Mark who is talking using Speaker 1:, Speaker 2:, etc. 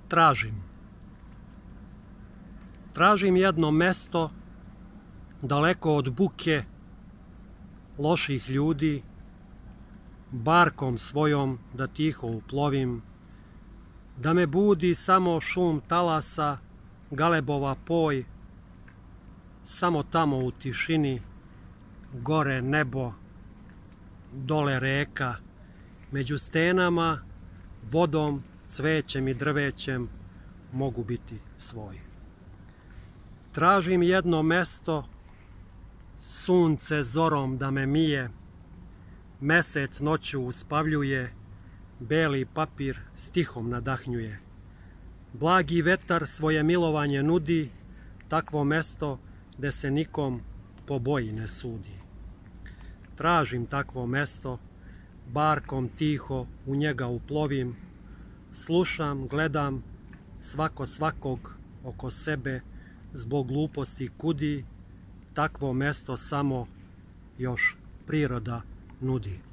Speaker 1: Tražim jedno mesto daleko od buke loših ljudi, barkom svojom da tiho uplovim, da me budi samo šum talasa, galebova poj, samo tamo u tišini, gore nebo, dole reka, među stenama, vodom, cvećem i drvećem mogu biti svoj. Tražim jedno mesto, sunce zorom da me mije, mesec noću uspavljuje, beli papir stihom nadahnjuje. Blagi vetar svoje milovanje nudi, takvo mesto gde se nikom po boji ne sudi. Tražim takvo mesto, barkom tiho u njega uplovim, slušam, gledam, svako svakog oko sebe zbog gluposti kudi, takvo mesto samo još priroda nudi.